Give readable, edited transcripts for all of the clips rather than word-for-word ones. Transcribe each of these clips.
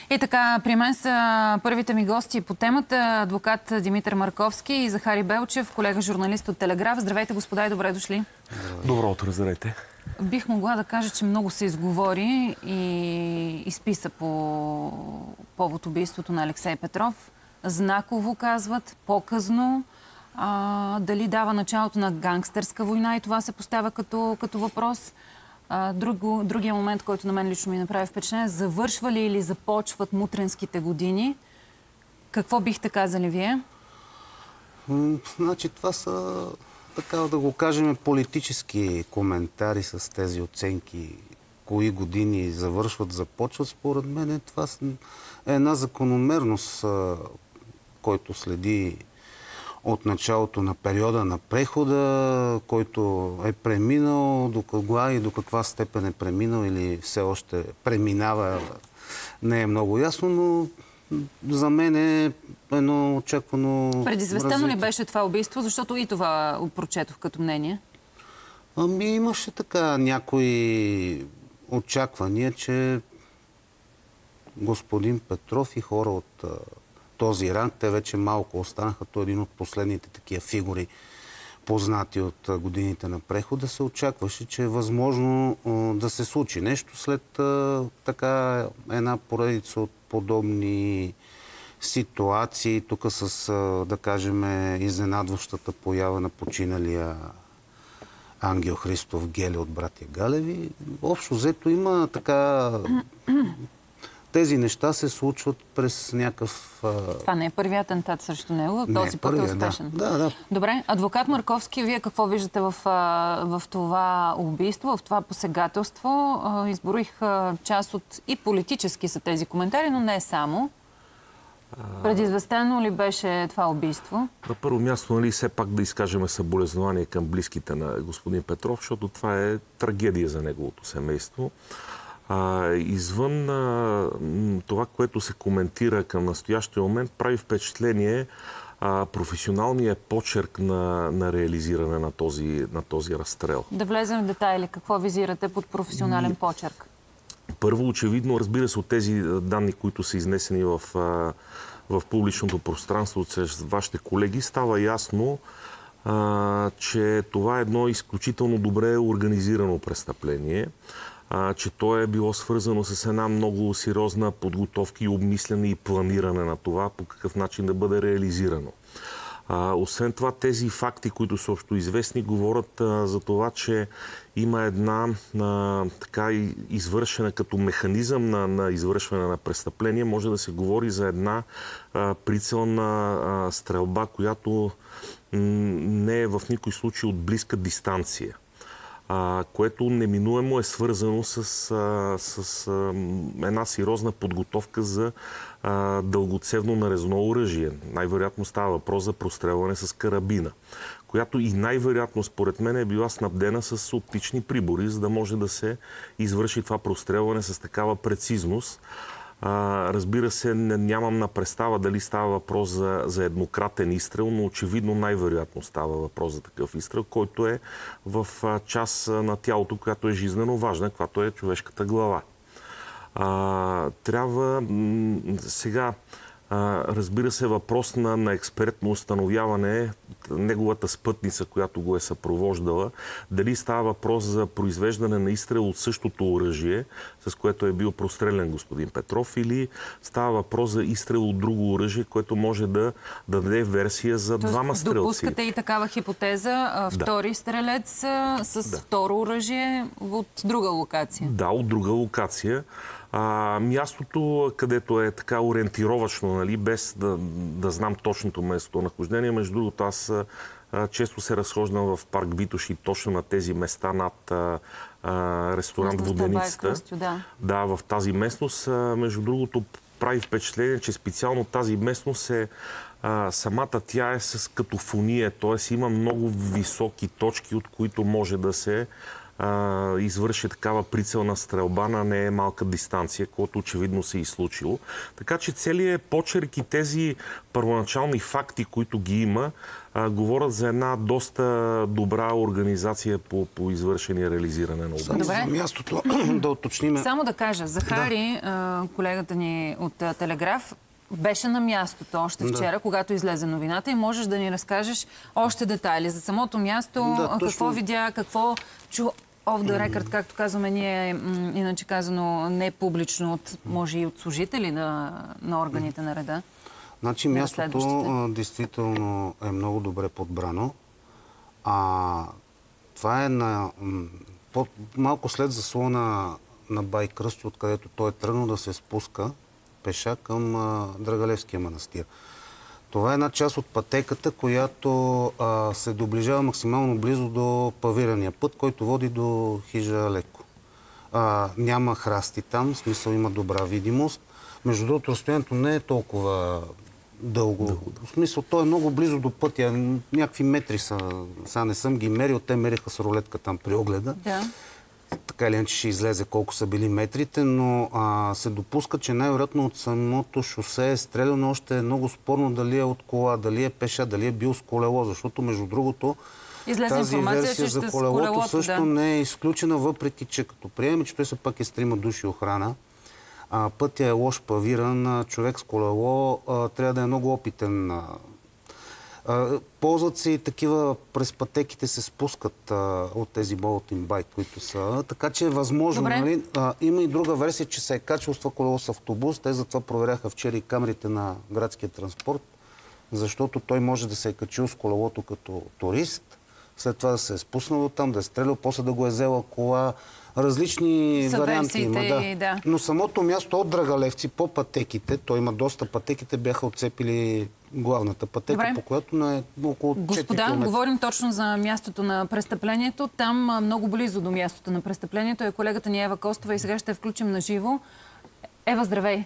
И така, при мен са първите ми гости по темата. Адвокат Димитър Марковски и Захари Белчев, колега журналист от Телеграф. Здравейте, господа, и добре дошли. Добро утро, здравейте. Бих могла да кажа, че много се изговори и изписа по повод убийството на Алексей Петров. Знаково казват, показно. Дали дава началото на гангстерска война, и това се поставя като въпрос. Другия момент, който на мен лично ми направи впечатление, завършва ли или започват мутренските години? Какво бихте казали вие? Значи това са, така да го кажем, политически коментари с тези оценки. Кои години завършват, започват. Според мен това е една закономерност, който следи от началото на периода на прехода, който е преминал, до кога и до каква степен е преминал или все още преминава, не е много ясно, но за мен е едно очаквано... Предизвестено ли беше това убийство? Защото и това прочетох като мнение. Имаше така някои очаквания, че господин Петров и хора от този ранг, те вече малко останаха. Той е един от последните такива фигури, познати от годините на прехода. Се очакваше, че е възможно да се случи нещо след така една поредица от подобни ситуации. Тук с, да кажем, изненадващата поява на починалия Ангел Христов Гели от братя Галеви. Общо взето има така... Тези неща се случват през някакъв... Това не е първият атентат срещу него, този път е успешен. Да. Добре, адвокат Марковски, вие какво виждате в това убийство, в това посегателство? Изброих част от и политически са тези коментари, но не е само. Предизвестено ли беше това убийство? На първо място, все пак да изкажем съболезнование към близките на господин Петров, защото това е трагедия за неговото семейство. Извън това, което се коментира към настоящия момент, прави впечатление професионалният почерк на реализиране на този разстрел. Да влезем в детайли. Какво визирате под професионален почерк? Първо, очевидно, разбира се, от тези данни, които са изнесени в публичното пространство чрез вашите колеги, става ясно, че това е едно изключително добре организирано престъпление, че то е било свързано с една много сериозна подготовка и обмислене и планиране на това по какъв начин да бъде реализирано. Освен това, тези факти, които са общо известни, говорят за това, че има една така извършена като механизъм на извършване на престъпление. Може да се говори за една прицелна стрелба, която не е в никой случай от близка дистанция, което неминуемо е свързано с една сериозна подготовка за дългоцевно нарезно оръжие. Най-вероятно става въпрос за прострелване с карабина, която и най-вероятно според мен е била снабдена с оптични прибори, за да може да се извърши това прострелване с такава прецизност. Разбира се, нямам на представа дали става въпрос за еднократен изстрел, но очевидно най-вероятно става въпрос за такъв изстрел, който е в част на тялото, която е жизнено важна, която е човешката глава. Трябва сега, разбира се, въпрос на експертно установяване, неговата спътница, която го е съпровождала, дали става въпрос за произвеждане на изстрел от същото оръжие, с което е бил прострелян господин Петров, или става въпрос за изстрел от друго оръжие, което може да даде версия за двама стрелци. Допускате и такава хипотеза, втори стрелец с второ оръжие от друга локация? Да, от друга локация. Мястото, където е така ориентировачно, нали, без да знам точното местонахождение, между другото, аз често се разхождам в парк Витош и точно на тези места над ресторант Воденицата. Да, в тази местност. Между другото, прави впечатление, че специално тази местност самата тя е с катофония, т.е. има много високи точки, от които може да се извърши такава прицелна стрелба на не е малка дистанция, което очевидно се е случило. Така че целият почерк и тези първоначални факти, които ги има, говорят за една доста добра организация по извършение и реализиране на убийство. За мястото да уточним. Само да кажа, Захари, колегата ни от Телеграф, беше на мястото още вчера, когато излезе новината и можеш да ни разкажеш още детайли за самото място, какво видя, какво чу off the record, както казваме ние, иначе казано не публично, може и от служители на органите на реда. Значи мястото действително е много добре подбрано. Това е малко след заслона на Бай Кръсти, откъдето той е тръгнал да се спуска пеша към Драгалевския манастир. Това е една част от пътеката, която се доближава максимално близо до павирания път, който води до хижа Леко. Няма храсти там, в смисъл има добра видимост. Между другото, разстоянието не е толкова дълго. В смисъл, то е много близо до пътя. Някакви метри са. Сега не съм ги мерил. Те мериха с рулетка там при огледа. Да. Така или иначе ще излезе колко са били метрите, но се допуска, че най-вероятно от самото шосе е стреляно. Още е много спорно дали е от кола, дали е пеша, дали е бил с колело, защото между другото тази версия за колелото също не е изключена, въпреки че като приеме, че той се пак е с 3 души охрана. Пътя е лош павиран, човек с колело трябва да е много опитен. Ползват се и такива, през пътеките се спускат от тези Bulletin Bike, които са. Така че е възможно. Нали? Има и друга версия, че се е качвал с това колело с автобус. Те затова проверяха вчера и камерите на градския транспорт, защото той може да се е качил с колелото като турист, след това да се е спуснал там, да е стрелял, после да го е взела кола. Различни варианти има. Да. Но самото място от Драгалевци по пътеките, той има доста пътеките, бяха отцепили главната пътека, по която е около 4 Господа, км. говорим точно за мястото на престъплението. Там много близо до мястото на престъплението е колегата ни Ева Костова и сега ще включим на живо. Ева, здравей!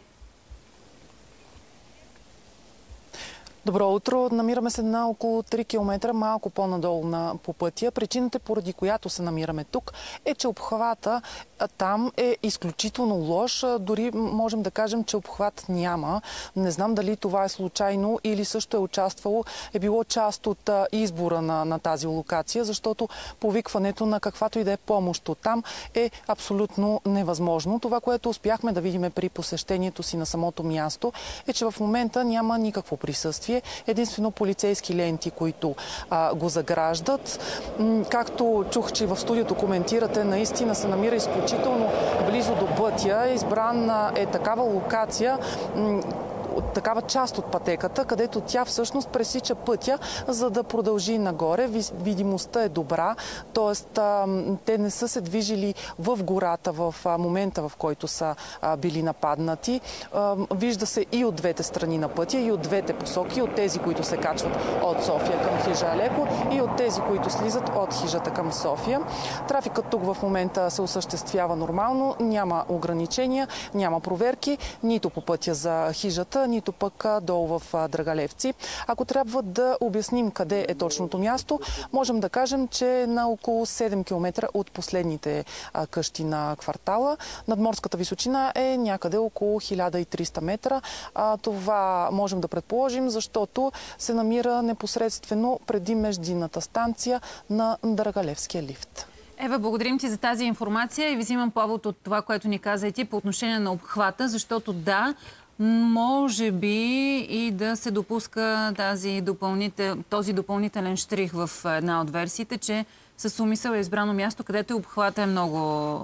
Добро утро. Намираме се на около 3 км, малко по-надолу по пътя. Причината, поради която се намираме тук, е, че обхвата там е изключително лош. Дори можем да кажем, че обхват няма. Не знам дали това е случайно или също е било част от избора на тази локация, защото повикването на каквато и да е помощ от там е абсолютно невъзможно. Това, което успяхме да видим при посещението си на самото място, е, че в момента няма никакво присъствие. Единствено полицейски ленти, които го заграждат. Както чух, че в студиото коментирате, наистина се намира изключително близо до пътя. Избрана е такава локация, такава част от пътеката, където тя всъщност пресича пътя, за да продължи нагоре. Видимостта е добра, т.е. те не са се движили в гората в момента, в който са били нападнати. Вижда се и от двете страни на пътя, и от двете посоки, от тези, които се качват от София към хижа Леко, и от тези, които слизат от хижата към София. Трафикът тук в момента се осъществява нормално, няма ограничения, няма проверки, нито по пътя за хижата, нито пък долу в Драгалевци. Ако трябва да обясним къде е точното място, можем да кажем, че е на около 7 км от последните къщи на квартала. Надморската височина е някъде около 1300 метра. Това можем да предположим, защото се намира непосредствено преди междинната станция на Драгалевския лифт. Ева, благодарим ти за тази информация и ви взимам повод от това, което ни каза и ти по отношение на обхвата, защото да, може би и да се допуска този допълнителен щрих в една от версиите, че с умисъл е избрано място, където обхвата е много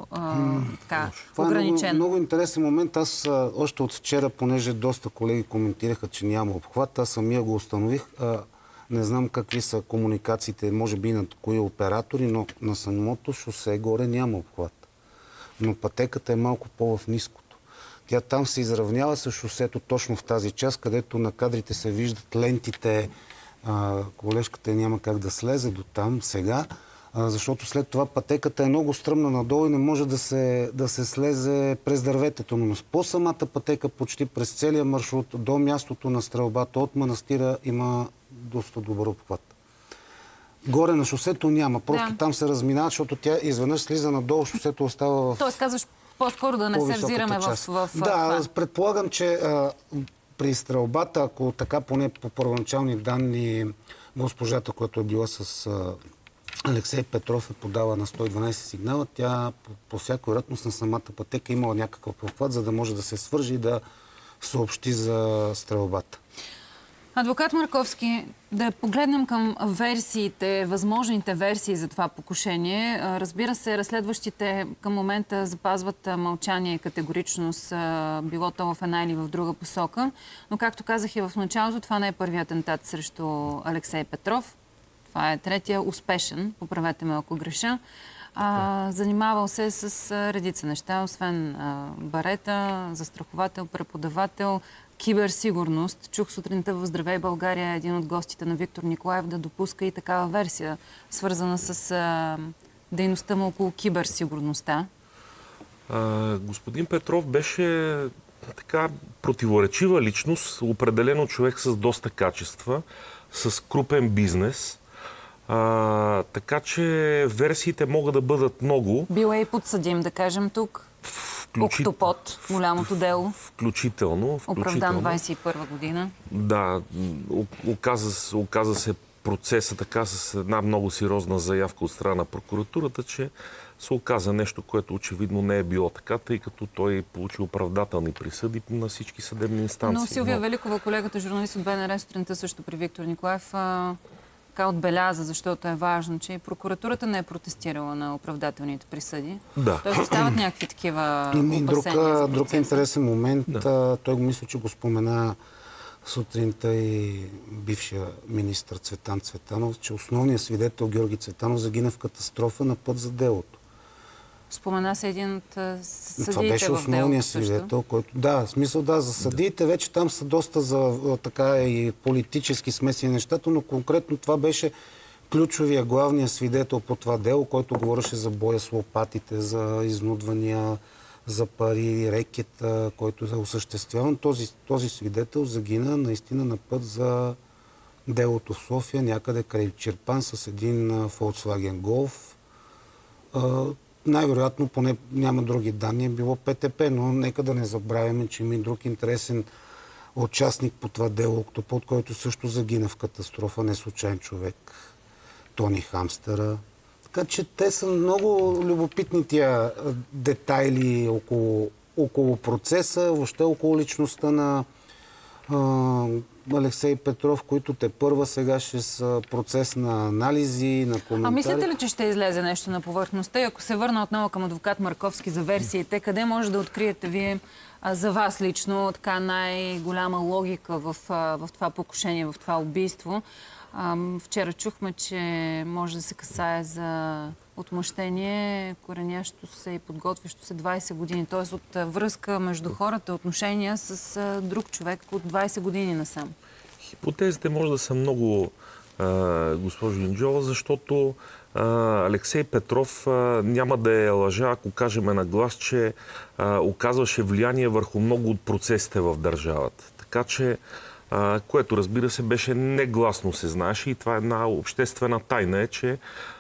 ограничен. Това е много интересен момент. Аз още от вчера, понеже доста колеги коментираха, че няма обхват, аз самия го установих. Не знам какви са комуникациите, може би на кои оператори, но на самото шосе горе няма обхват. Но пътеката е малко по-в ниското. Тя там се изравнява с шосето точно в тази част, където на кадрите се виждат лентите. Колежката няма как да слезе до там сега, защото след това пътеката е много стръмна надолу и не може да се слезе през дърветето. Но по самата пътека, почти през целия маршрут до мястото на стрелбата от манастира има доста добър обхват. Горе на шосето няма. Просто Да. там се разминава, защото тя изведнъж слиза надолу, шосето остава в Тоест казваш по-скоро да не се по-високата взираме част. в Да, това. предполагам, че при стрелбата, ако така поне по първоначални данни госпожата, която е била с Алексей Петров, е подала на 112 сигнала, тя по всяка вероятност на самата пътека имала някакъв похват, за да може да се свържи и да съобщи за стрелбата. Адвокат Марковски, да погледнем към версиите, възможните версии за това покушение. Разбира се, разследващите към момента запазват мълчание и категоричност, било то в една или в друга посока. Но както казах и в началото, това не е първият атентат срещу Алексей Петров. Това е третия успешен, поправете ме ако греша. Занимавал се с редица неща, освен барета, застраховател, преподавател, киберсигурност. Чух сутринта в Здравей България един от гостите на Виктор Николаев да допуска и такава версия, свързана с дейността му около киберсигурността. Господин Петров беше така противоречива личност, определено човек с доста качества, с крупен бизнес. Така че версиите могат да бъдат много. Бил е и подсъдим, да кажем тук. Октопод, голямото дело. Включително. Оправдан 21 година. Да, оказа се процеса така с една много сериозна заявка от страна на прокуратурата, че се оказа нещо, което очевидно не е било така, тъй като той получи оправдателни присъди на всички съдебни инстанции. Но Силвия Великова, колегата журналист от БНР, сутринта също при Виктор Николаев, така отбеляза, защото е важно, че и прокуратурата не е протестирала на оправдателните присъди. Да. Тоест остават някакви такива опасения. Друг интересен момент, той го мисля, че го спомена сутринта и бившия министър Цветан Цветанов, че основният свидетел Георги Цветанов загина в катастрофа на път за делото. Спомена се един от съдиите това беше основният свидетел, който... Да, в смисъл да, за съдиите вече там са доста за така и политически смесени нещата, но конкретно това беше ключовия, главният свидетел по това дело, който говореше за боя с лопатите, за изнудвания, за пари, рекета, който е осъществяван. Този свидетел загина наистина на път за делото в София, някъде край Чирпан с един Volkswagen Golf. Най-вероятно, поне няма други данни, е било ПТП, но нека да не забравяме, че има и друг интересен участник по това дело, Октопод, който също загина в катастрофа, не случайен човек, Тони Хамстера. Така че те са много любопитни тия детайли около процеса, въобще около личността на Алексей Петров, които те първа сега ще са процес на анализи, на коментари. А мислите ли, че ще излезе нещо на повърхността? И ако се върна отново към адвокат Марковски за версиите, къде може да откриете вие за вас лично така най-голяма логика в това покушение, в това убийство? Вчера чухме, че може да се касае за отмъщение, коренящо се и подготвящо се 20 години. Т.е. от връзка между хората, отношения с друг човек от 20 години насам. Хипотезите може да са много, госпожо Инджова, защото Алексей Петров няма да е лъжа, ако кажем на глас, че оказваше влияние върху много от процесите в държавата. Така че което, разбира се, беше негласно се знаеше и това е една обществена тайна, че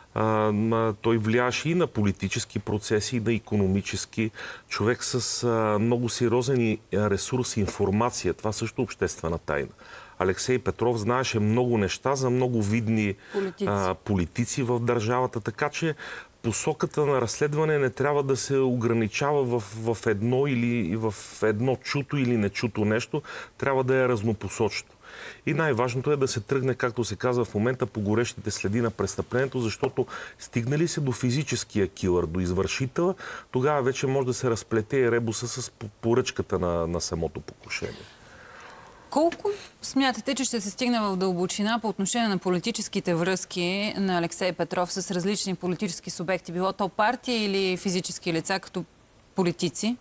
той влияеше и на политически процеси, и на икономически. Човек с много сериозен ресурс и информация. Това също е обществена тайна. Алексей Петров знаеше много неща за много видни политици в държавата, така че посоката на разследване не трябва да се ограничава в едно или в едно чуто или нечуто нещо. Трябва да е разнопосочно. И най-важното е да се тръгне, както се казва в момента, по горещите следи на престъплението, защото стигнали се до физическия килър, до извършителя, тогава вече може да се разплете и ребуса с поръчката на самото покушение. Колко смятате, че ще се стигне в дълбочина по отношение на политическите връзки на Алексей Петров с различни политически субекти? Било то партия или физически лица като политици?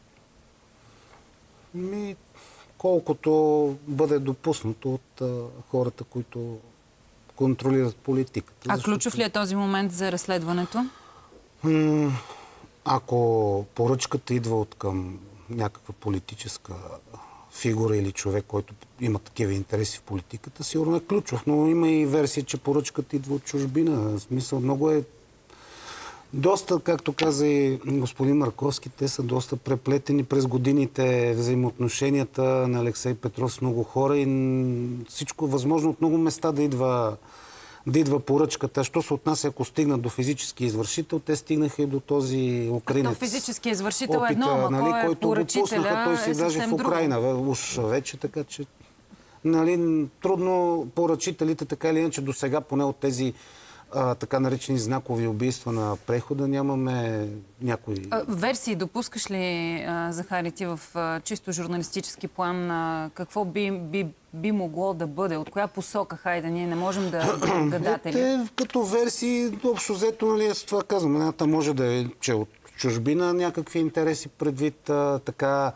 Колкото бъде допуснато от хората, които контролират политиката. А ключов ли е този момент за разследването? Ако поръчката идва от към някаква политическа фигура или човек, който има такива интереси в политиката, сигурно е ключов. Но има и версия, че поръчката идва от чужбина. В смисъл, много е доста, както каза и господин Марковски, те са доста преплетени през годините взаимоотношенията на Алексей Петров с много хора и всичко възможно от много места да идва поръчката. Що се отнася, ако стигнат до физически извършител, те стигнаха и до този украинец. То физически извършител е едно, ама нали, кой е който поръчителя, го пуснаха, той си даже в Украина. Уж вече, така че нали, трудно поръчителите, така или иначе, до сега поне от тези така наречени знакови убийства на прехода нямаме някои... Версии допускаш ли, Захари, ти в чисто журналистически план, какво би могло да бъде? От коя посока? Хайде, ние не можем да гадатели. Те като версии, общо взето, нали, с това казвам. Едната може да е, че от чужбина някакви интереси предвид така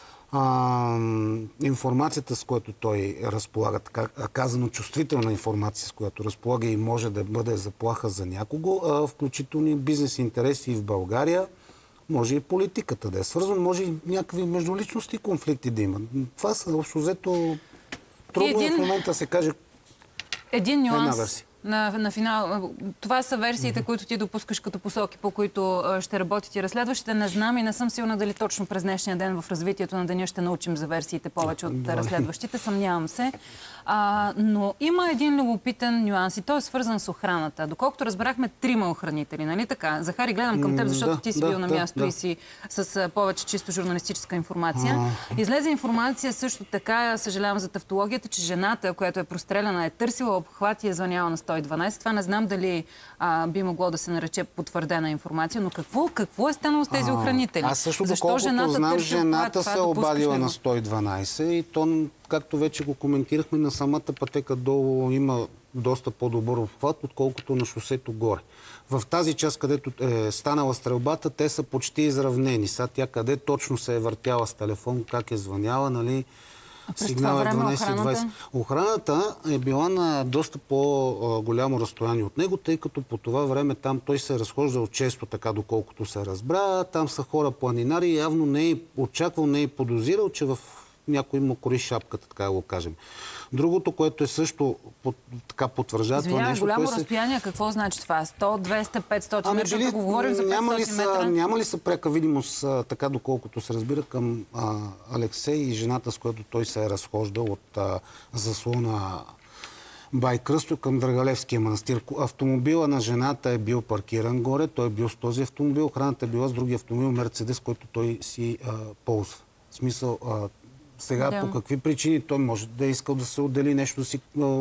информацията, с която той разполага, така казано чувствителна информация, с която разполага и може да бъде заплаха за някого, включително и бизнес интереси и в България, може и политиката да е свързана, може и някакви междуличности конфликти да има. Това са общо взето трудно в момента се каже един нюанс. Една версия. На финал. Това са версиите, които ти допускаш като посоки, по които ще работят и разследващите. Не знам и не съм сигурна дали точно през днешния ден в развитието на деня ще научим за версиите повече от разследващите. Съмнявам се. Но има един любопитен нюанс и той е свързан с охраната. Доколкото разбрахме 3 охранители, нали така? Захари, гледам към теб, защото ти си бил на място и си с повече чисто журналистическа информация. Излезе информация също така, съжалявам за тавтологията, че жената, която е простреляна, е търсила обхват и е звъняла на 112. Това не знам дали би могло да се нарече потвърдена информация, но какво е станало с тези охранители? Аз също, доколкото знам, жената се обадила на 112 и то, както вече го коментирахме, на самата пътека долу има доста по-добър обхват, отколкото на шосето горе. В тази част, където е станала стрелбата, те са почти изравнени. Сега тя къде точно се е въртяла с телефон, как е звъняла, нали? Сигнал е 12-20. Охраната е била на доста по-голямо разстояние от него, тъй като по това време там той се е разхождал често, така доколкото се разбра. Там са хора планинари и явно не е очаквал, не е подозирал, че в някой му кори шапката, така да го кажем. Другото, което е също така потвърждава това нещо... голямо разстояние, какво значи това? 100, 200, 500 метра? Тук говорим за 500 метра? Няма ли са пряка видимост, така доколкото се разбира, към Алексей и жената, с която той се е разхождал от заслона Бай Кръсто към Драгалевския манастир. Автомобила на жената е бил паркиран горе, той е бил с този автомобил, охраната е била с другия автомобил, Мерцедес, който той си ползва. В смисъл... Сега по какви причини той може да е искал да се отдели нещо, да си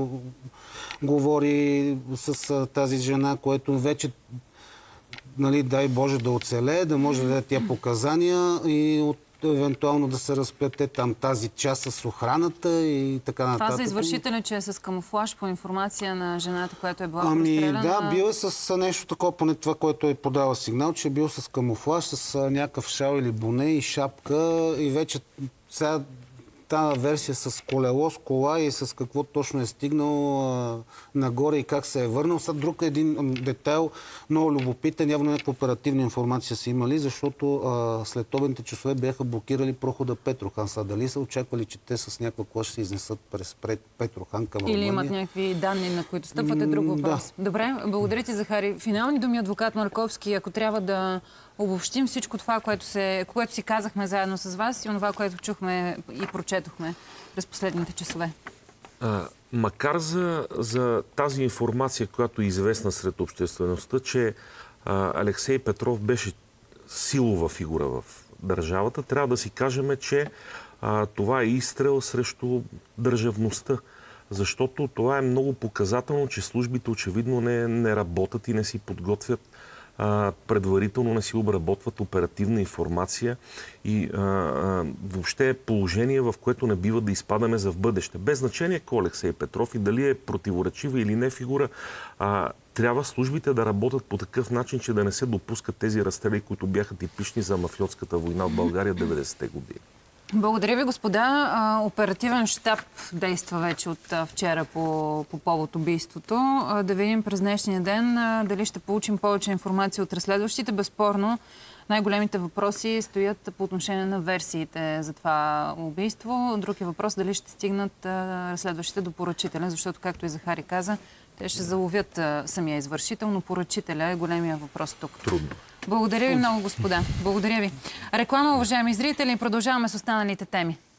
говори с тази жена, което вече, нали, дай Боже да оцелее, да може да даде тя показания и евентуално да се разплете там тази част с охраната и така нататък. Това за извършителя, че е с камуфлаж по информация на жената, която е била простреляна? Да, бил е с нещо такова, поне това, което е подава сигнал, че е бил с камуфлаж, с някакъв шал или боне и шапка и вече сега тази версия с колело, с кола и с какво точно е стигнал нагоре и как се е върнал. Сега друг един детайл, много любопитен, явно някаква оперативна информация са имали, защото след обедните часове бяха блокирали прохода Петрохан. Сега дали са очаквали, че те с някаква кола ще се изнесат през Петрохан към Румъния? Или имат някакви данни, на които стъпват, е друг въпрос. Да. Добре, благодаря ти, Захари. Финални думи, адвокат Марковски, ако трябва да обобщим всичко това, което си казахме заедно с вас и това, което чухме и прочетохме през последните часове. Макар за тази информация, която е известна сред обществеността, че Алексей Петров беше силова фигура в държавата, трябва да си кажем, че това е изстрел срещу държавността. Защото това е много показателно, че службите очевидно не работят и не си подготвят предварително, не си обработват оперативна информация и въобще положение, в което не бива да изпадаме за в бъдеще. Без значение кой Алексей Петров и дали е противоречива или не фигура, трябва службите да работят по такъв начин, че да не се допускат тези разстрели, които бяха типични за мафиотската война в България 90-те години. Благодаря ви, господа. Оперативен щаб действа вече от вчера по повод убийството. Да видим през днешния ден дали ще получим повече информация от разследващите. Безспорно, най-големите въпроси стоят по отношение на версиите за това убийство. Друг е въпрос дали ще стигнат разследващите до поръчителя, защото, както и Захари каза, те ще заловят самия извършител, но поръчителя е големия въпрос тук. Трудно. Благодаря ви много, господа. Благодаря ви. Реклама, уважаеми зрители, продължаваме с останалите теми.